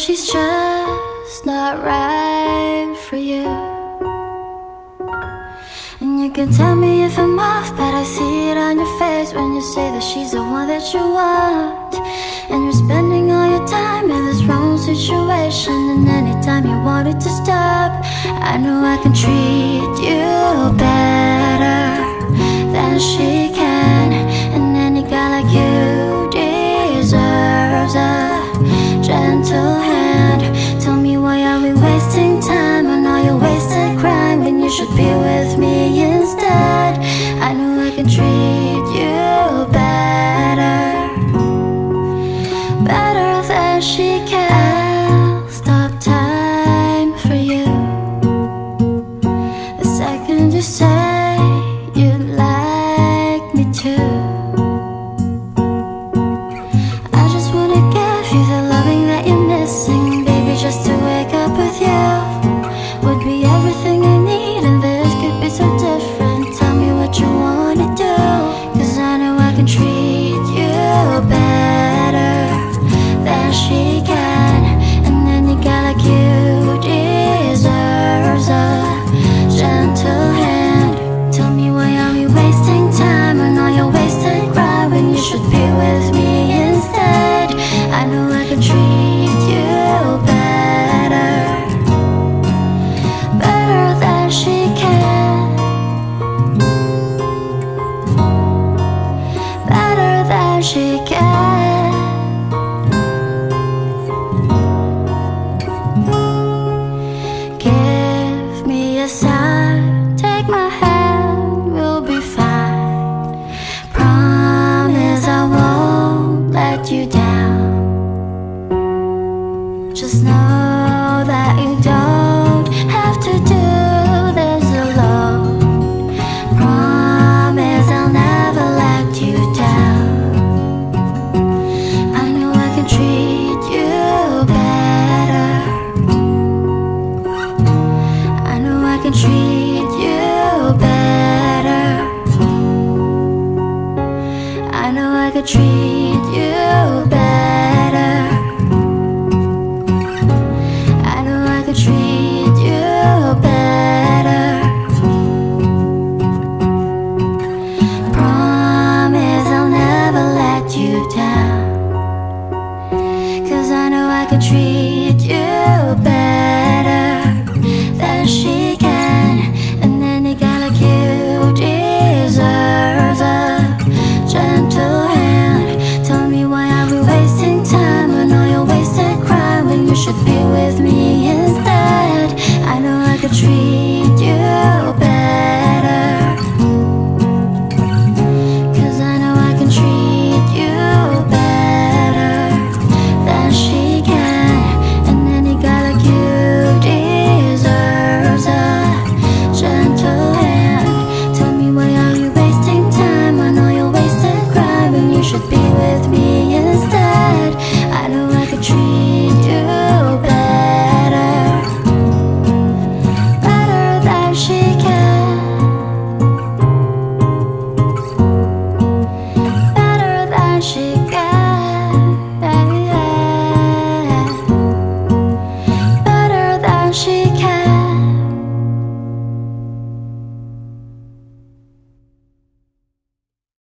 she's just not right for you. And you can tell me if I'm off, but I see it on your face when you say that she's the one that you want. And you're spending all your time in this wrong situation, and anytime you want it to stop, I know I can treat you better than she can. And any guy like you deserves a gentle hand. Tell me, why are we wasting time on all your wasted crime when you should be with me instead? I know I can treat you better, better than she can. I'll stop time for you the second you say you'd like me to. I just wanna give you the loving that you're missing, baby. Just to wake up with you would be everything I need, and this could be so different. Tell me what you wanna do, 'cause I know I can treat you better than she can. And any guy like you deserves a gentle hand. Tell me, why are we wasting time on all your wasted crime when you should be with me instead? I know I can treat you better, better than she can, better than she can. Give me a sign, take my hand, we'll be fine. Promise I won't let you down. Just know that you don't have to do this alone. Promise I'll never let you down. I know I can treat you better. I know I can treat you better. I know I can treat you